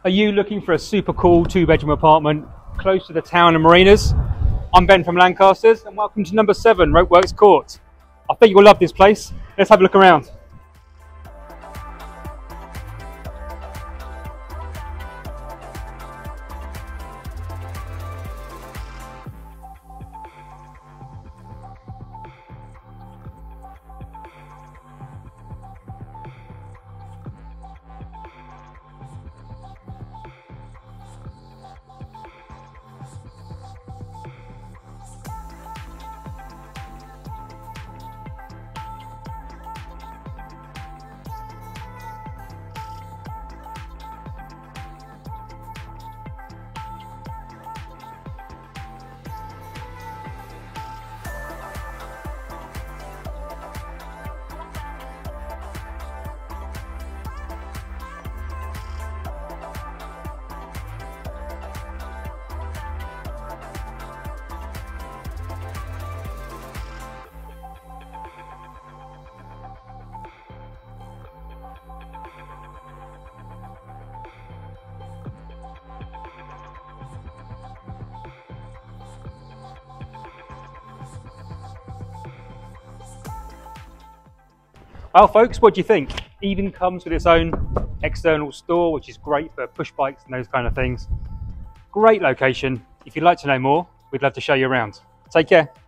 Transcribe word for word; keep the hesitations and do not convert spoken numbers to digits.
Are you looking for a super cool two bedroom apartment close to the town and marinas? I'm Ben from Lancasters and welcome to number seven Ropeworks Court. I think you'll love this place. Let's have a look around. Well folks, what do you think? Even comes with its own external store, which is great for push bikes and those kind of things. Great location. If you'd like to know more, we'd love to show you around. Take care.